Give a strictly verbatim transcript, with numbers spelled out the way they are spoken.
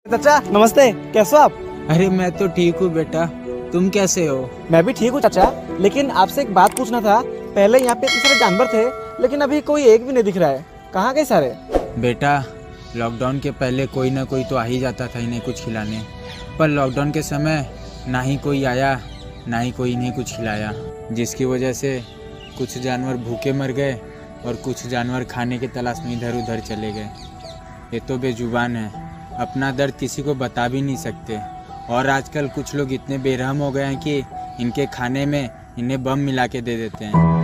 चाचा नमस्ते, कैसे हो आप? अरे मैं तो ठीक हूँ बेटा, तुम कैसे हो? मैं भी ठीक हूँ चाचा, लेकिन आपसे एक बात पूछना था। पहले यहाँ पे इतने सारे जानवर थे, लेकिन अभी कोई एक भी नहीं दिख रहा है। कहाँ गए सारे? बेटा लॉकडाउन के पहले कोई ना कोई तो आ ही जाता था इन्हें कुछ खिलाने, पर लॉकडाउन के समय ना ही कोई आया ना ही कोई इन्हें कुछ खिलाया, जिसकी वजह से कुछ जानवर भूखे मर गए और कुछ जानवर खाने की तलाश में इधर उधर चले गए। ये तो बेजुबान है, अपना दर्द किसी को बता भी नहीं सकते। और आजकल कुछ लोग इतने बेरहम हो गए हैं कि इनके खाने में इन्हें बम मिला के दे देते हैं।